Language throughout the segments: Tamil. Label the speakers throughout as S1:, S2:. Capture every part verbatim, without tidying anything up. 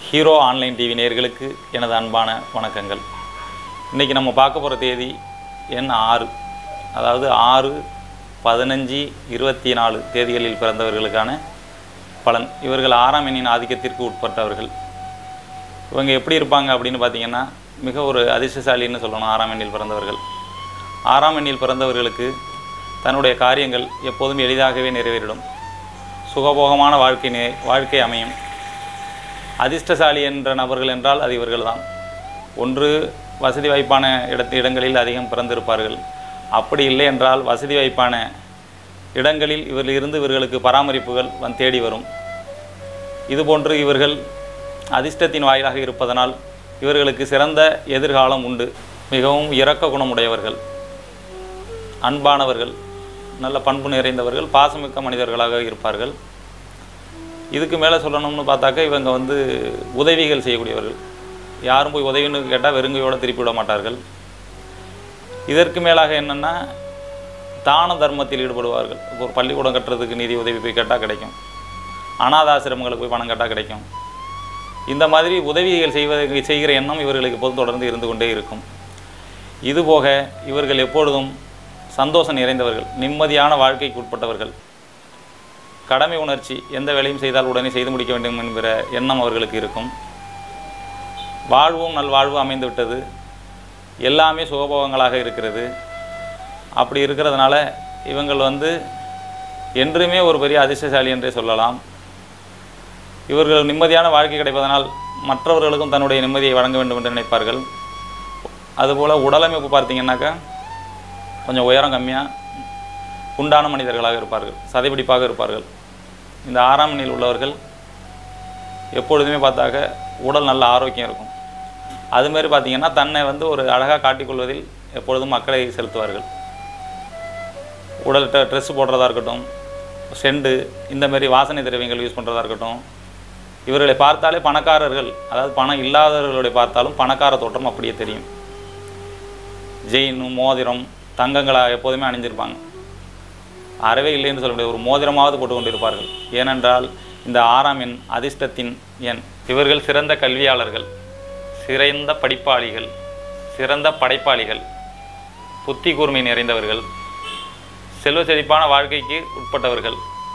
S1: ஹீரோ ஆன்லைன் டிவி நேயர்களுக்கு எனது அன்பான வணக்கங்கள். இன்றைக்கி நம்ம பார்க்க போகிற தேதி எண் ஆறு, அதாவது ஆறு பதினஞ்சு இருபத்தி நாலு தேதிகளில் பிறந்தவர்களுக்கான பலன். இவர்கள் ஆறாம் எண்ணின் ஆதிக்கத்திற்கு உட்பட்டவர்கள். இவங்க எப்படி இருப்பாங்க அப்படின்னு பார்த்திங்கன்னா, மிக ஒரு அதிர்ஷ்டசாலின்னு சொல்லணும். ஆறாம் எண்ணில் பிறந்தவர்கள் ஆறாம் எண்ணில் பிறந்தவர்களுக்கு தன்னுடைய காரியங்கள் எப்போதும் எளிதாகவே நிறைவேறிடும். சுகபோகமான வாழ்க்கை நே வாழ்க்கை அமையும். அதிர்ஷ்டசாலி என்ற நபர்கள் என்றால் அது இவர்கள் தான். ஒன்று வசதி வாய்ப்பான இடத்து இடங்களில் அதிகம் பிறந்திருப்பார்கள். அப்படி இல்லை என்றால் வசதி வாய்ப்பான இடங்களில் இவர்கள் இருந்து இவர்களுக்கு பராமரிப்புகள் வந்து தேடி வரும். இதுபோன்று இவர்கள் அதிர்ஷ்டத்தின் வாயிலாக இருப்பதனால் இவர்களுக்கு சிறந்த எதிர்காலம் உண்டு. மிகவும் இரக்க குணமுடையவர்கள், அன்பானவர்கள், நல்ல பண்பு நிறைந்தவர்கள், பாசமிக்க மனிதர்களாக இருப்பார்கள். இதுக்கு மேலே சொல்லணும்னு பார்த்தாக்க இவங்க வந்து உதவிகள் செய்யக்கூடியவர்கள். யாரும் போய் உதவின்னு கேட்டால் வெறுங்கையோடு திருப்பி விட மாட்டார்கள். இதற்கு மேலாக என்னென்னா, தான தர்மத்தில் ஈடுபடுவார்கள். இப்போ ஒரு பள்ளிக்கூடம் கட்டுறதுக்கு நிதி உதவி போய் கேட்டால் கிடைக்கும். அனாதாசிரமங்களுக்கு போய் பணம் கேட்டால் கிடைக்கும். இந்த மாதிரி உதவிகள் செய்வதற்கு செய்கிற எண்ணம் இவர்களுக்கு எப்போதும் தொடர்ந்து இருந்து கொண்டே இருக்கும். இதுபோக இவர்கள் எப்பொழுதும் சந்தோஷம் நிறைந்தவர்கள், நிம்மதியான வாழ்க்கைக்கு உட்பட்டவர்கள். கடமை உணர்ச்சி, எந்த வேலையும் செய்தால் உடனே செய்து முடிக்க வேண்டும் என்கிற எண்ணம் அவர்களுக்கு இருக்கும். வாழ்வும் நல்வாழ்வு அமைந்து விட்டது. எல்லாமே சுகபோகங்களாக இருக்கிறது. அப்படி இருக்கிறதுனால இவங்கள் வந்து என்றுமே ஒரு பெரிய அதிர்ஷ்டசாலி என்றே சொல்லலாம். இவர்கள் நிம்மதியான வாழ்க்கை கிடைப்பதனால் மற்றவர்களுக்கும் தன்னுடைய நிம்மதியை வழங்க வேண்டும் என்று நினைப்பார்கள். அதுபோல் உடலமைப்பு பார்த்திங்கன்னாக்கா கொஞ்சம் உயரம் கம்மியாக குண்டான மனிதர்களாக இருப்பார்கள், சதைப்பிடிப்பாக இருப்பார்கள். இந்த ஆறாம் எண்ணில் உள்ளவர்கள் எப்பொழுதுமே பார்த்தாக்க உடல் நல்ல ஆரோக்கியம் இருக்கும். அதுமாரி பார்த்திங்கன்னா தன்னை வந்து ஒரு அழகாக காட்டிக்கொள்வதில் எப்பொழுதும் மக்களை செலுத்துவார்கள். உடல் ட்ரெஸ்ஸு போடுறதா இருக்கட்டும், செண்டு, இந்தமாரி வாசனை திரவியங்கள் யூஸ் பண்ணுறதா இருக்கட்டும். இவர்களை பார்த்தாலே பணக்காரர்கள், அதாவது பணம் இல்லாதவர்களுடைய பார்த்தாலும் பணக்கார தோற்றம் அப்படியே தெரியும். ஜெயின், மோதிரம், தங்கங்களாக எப்போதுமே அணிஞ்சிருப்பாங்க. அறவே இல்லைன்னு சொல்ல முடியாது, ஒரு மோதிரமாவது போட்டு கொண்டிருப்பார்கள். ஏனென்றால் இந்த ஆறாம் எண் அதிர்ஷ்டத்தின் எண். இவர்கள் சிறந்த கல்வியாளர்கள், சிறந்த படிப்பாளிகள், சிறந்த படைப்பாளிகள், புத்தி கூர்மை நிறைந்தவர்கள், செல்வ செழிப்பான வாழ்க்கைக்கு உட்பட்டவர்கள்.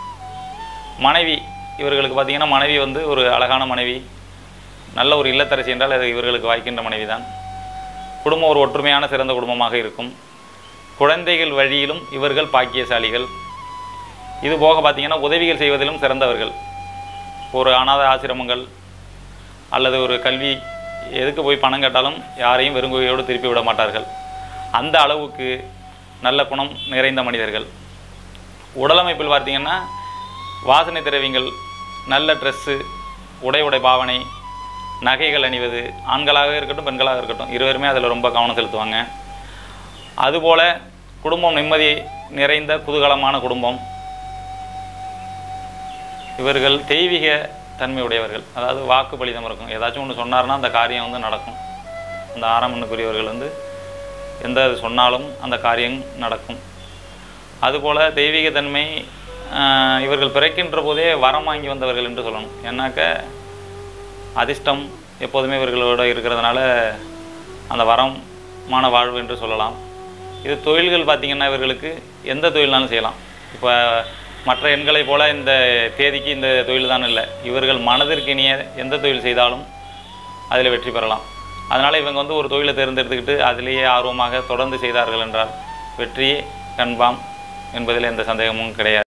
S1: மனைவி, இவர்களுக்கு பார்த்திங்கன்னா மனைவி வந்து ஒரு அழகான மனைவி, நல்ல ஒரு இல்லத்தரசி என்றால் அது இவர்களுக்கு வாய்க்கின்ற மனைவி தான். குடும்பம் ஒரு ஒற்றுமையான சிறந்த குடும்பமாக இருக்கும். குழந்தைகள் வழியிலும் இவர்கள் பாக்கியசாலிகள். இது போக பார்த்திங்கன்னா உதவிகள் செய்வதிலும் சிறந்தவர்கள். ஒரு அநாத ஆசிரமங்கள் அல்லது ஒரு கல்வி எதுக்கு போய் பணம் கேட்டாலும் யாரையும் வெறுங்கையோடு திருப்பி விட மாட்டார்கள். அந்த அளவுக்கு நல்ல குணம் நிறைந்த மனிதர்கள். உடலமைப்பில் பார்த்திங்கன்னா வாசனை திரவியங்கள், நல்ல ட்ரெஸ்ஸு, உடை உடை பாவனை, நகைகள் அணிவது, ஆண்களாக இருக்கட்டும் பெண்களாக இருக்கட்டும் இருவருமே அதில் ரொம்ப கவனம் செலுத்துவாங்க. அதுபோல் குடும்பம் நிம்மதி நிறைந்த குதூகலமான குடும்பம். இவர்கள் தெய்வீக தன்மையுடையவர்கள், அதாவது வாக்கு பலிதம் இருக்கும். ஏதாச்சும் ஒன்று சொன்னார்னா அந்த காரியம் வந்து நடக்கும். அந்த ஆறாம் எண்ணுக்குரியவர்கள் வந்து எந்த சொன்னாலும் அந்த காரியம் நடக்கும். அதுபோல் தெய்வீக தன்மை. இவர்கள் பிறக்கின்ற போதே வரம் வாங்கி வந்தவர்கள் என்று சொல்லணும். ஏன்னாக்க அதிர்ஷ்டம் எப்போதுமே இவர்களோடு இருக்கிறதுனால அந்த வரமான வாழ்வு என்று சொல்லலாம். இது தொழில்கள் பார்த்திங்கன்னா இவர்களுக்கு எந்த தொழில்னாலும் செய்யலாம். இப்போ மற்ற எண்களை போல் இந்த தேதிக்கு இந்த தொழில் தான் இல்லை. இவர்கள் மனதிற்கு இனிய எந்த தொழில் செய்தாலும் அதில் வெற்றி பெறலாம். அதனால் இவங்க வந்து ஒரு தொழிலை தேர்ந்தெடுத்துக்கிட்டு அதிலேயே ஆர்வமாக தொடர்ந்து செய்தார்கள் என்றால் வெற்றியே கண்பாம் என்பதில் எந்த சந்தேகமும் கிடையாது.